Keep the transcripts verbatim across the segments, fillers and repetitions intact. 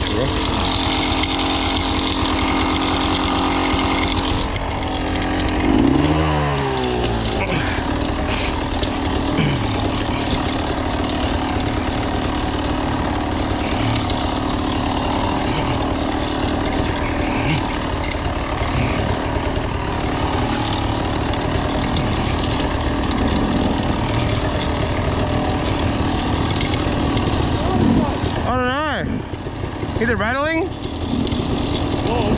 Yeah. Is it rattling? Whoa.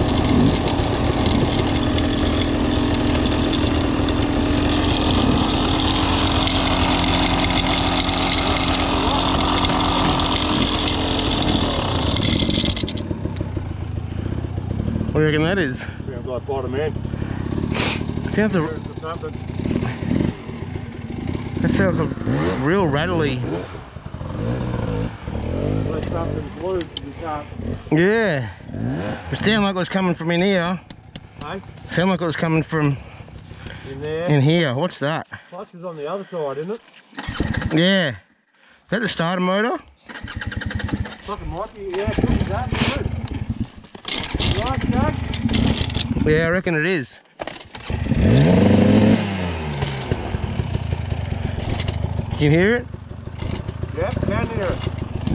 What do you reckon that is? Sounds like bottom end. Sounds a, that sounds a real rattly. Yeah. It sounded like it was coming from in here. Hey? Sounded like it was coming from in there. In here. What's that? Clutch is on the other side, isn't it? Yeah. Is that the starter motor? Fucking might be, yeah, could be that too. Right, Jack? Yeah, I reckon it is. Can you hear it? Yep, can hear it.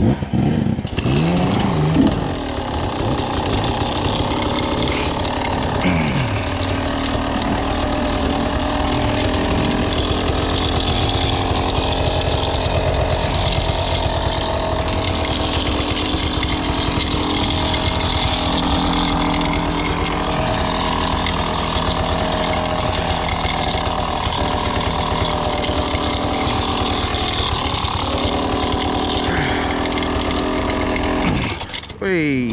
Whee.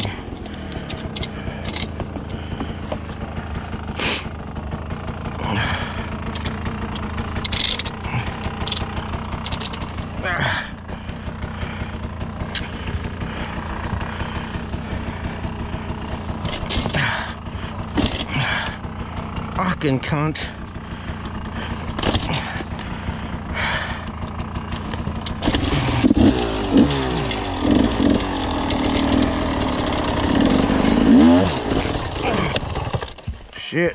Fucking cunt. Shit.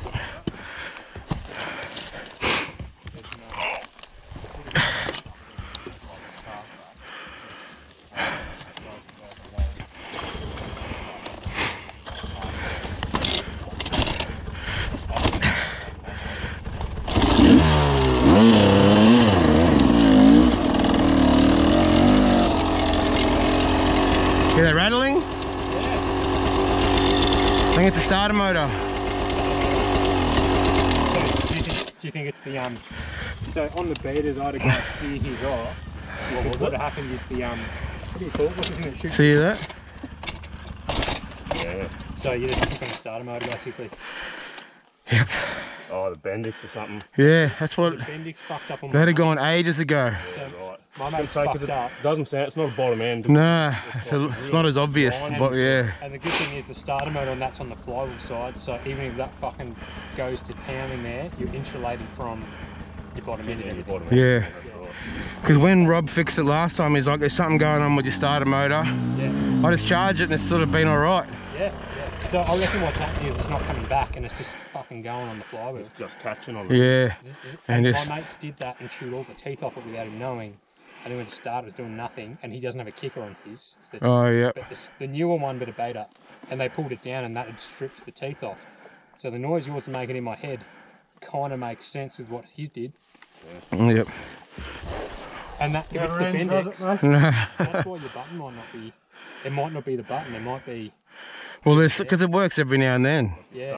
Hear that rattling? Yeah. I think it's the starter motor. So, do you think, do you think it's the, um, so on the beaters I'd have gone clear his off. What would what happened is the, um, what do you call it? What's the thing that shoots? See that? Yeah. So you're just looking for the starter motor basically. Yep. Oh, the Bendix or something. Yeah, that's what. The Bendix fucked up on That my had gone mate. ages ago. So Right. my It's mate's gonna take fucked us up. a- Doesn't sound, it's not a bottom end. Nah, it's, a, it's not as obvious, fine. but yeah. And the good thing is the starter motor and that's on the flywheel side, so even if that fucking goes to town in there, you're insulated from your bottom end and Yeah, your everything. bottom end. Yeah. That's right. Because when Rob fixed it last time, he's like, there's something going on with your starter motor. Yeah, I just charged it and it's sort of been alright. yeah, yeah. So I reckon what's happening is it's not coming back and it's just fucking going on the flywheel. Just catching on it. Yeah. Zzz, zzz. And And just- my mates did that and chewed all the teeth off it without him knowing. And then when it started, it was doing nothing, and he doesn't have a kicker on his. It's the, Oh, yep. but the, the newer one, but a beta, and they pulled it down, and that had stripped the teeth off. So the noise yours is making in my head kind of makes sense with what his did. Yep. And that if it's the Never ends, Bendix, does it, mate? No. that's why your button might not be. It might not be the button. It might be Well, there's because it works every now and then. yeah.